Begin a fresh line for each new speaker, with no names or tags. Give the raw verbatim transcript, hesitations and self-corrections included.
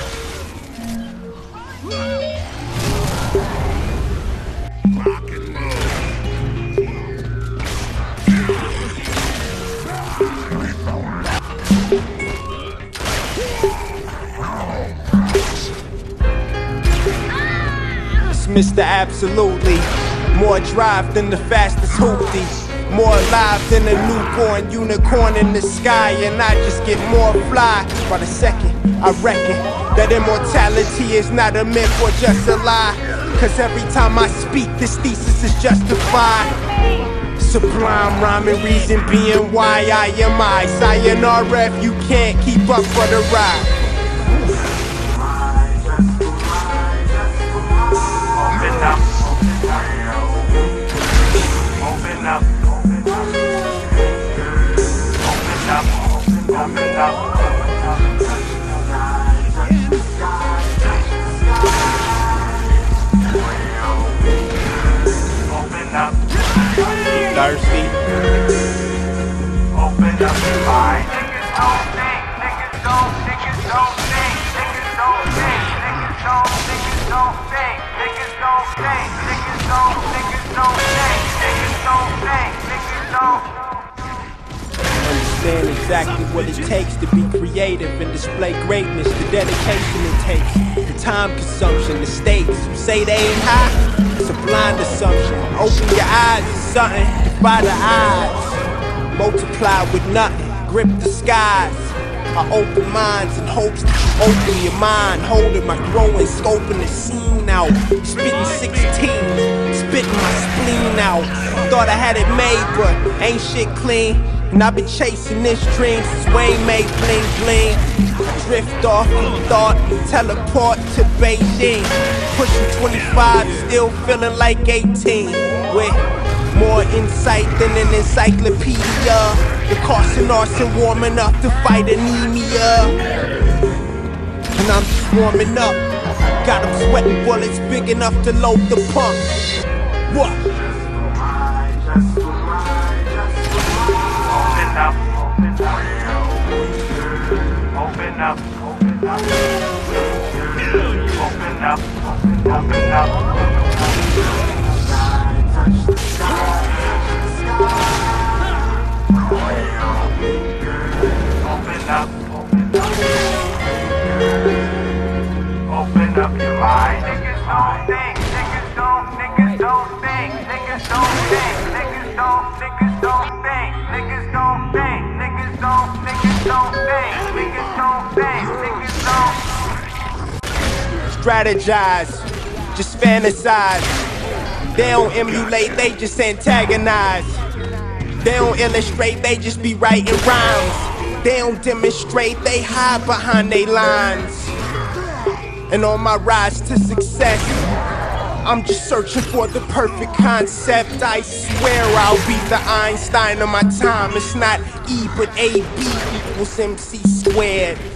Mister Absolutely, more drive than the fastest hoopty, more alive than a newborn unicorn in the sky, and I just get more fly by the second. I reckon that immortality is not a myth or just a lie, cause every time I speak this thesis is justified. Sublime rhyme and reason being why I am I. Sayonara if you can't keep up for the ride. Open up, open up, open up, open up. Open up. Thirsty. Open up your mind. Niggas don't think, niggas don't, niggas don't think, niggas don't think, niggas don't, niggas don't think, niggas don't think, niggas don't, niggas don't think, niggas don't think, niggas don't. Understand exactly what it takes to be creative and display greatness, the dedication it takes, the time consumption, the stakes. You say they ain't high? It's a blind assumption. Open your eyes to something, defy the odds. Multiply with nothing, grip the skies. I open minds in hopes that you open your mind. Holding my growing, scoping the scene out. Spitting sixteen, spitting my spleen out. Thought I had it made, but ain't shit clean. And I've been chasing this dream since Wayne made bling bling. Drift off in thought, teleport to Beijing. Pushing twenty-five, still feeling like eighteen. With more insight than an encyclopedia. The caution arson warming up to fight anemia. And I'm just warming up. Got them sweating bullets big enough to load the pump. What? Open up, open up, open up, open up, open up, open up, open up your mind. Niggas don't think, niggas don't, niggas don't think, niggas don't think, niggas don't, niggas don't think, niggas don't think, niggas don't, niggas don't think, niggas don't think, niggas don't. Strategize, just fantasize. They don't emulate, they just antagonize. They don't illustrate, they just be writing rhymes. They don't demonstrate, they hide behind they lines. And on my rise to success, I'm just searching for the perfect concept. I swear I'll be the Einstein of my time. It's not E but A B equals M C squared.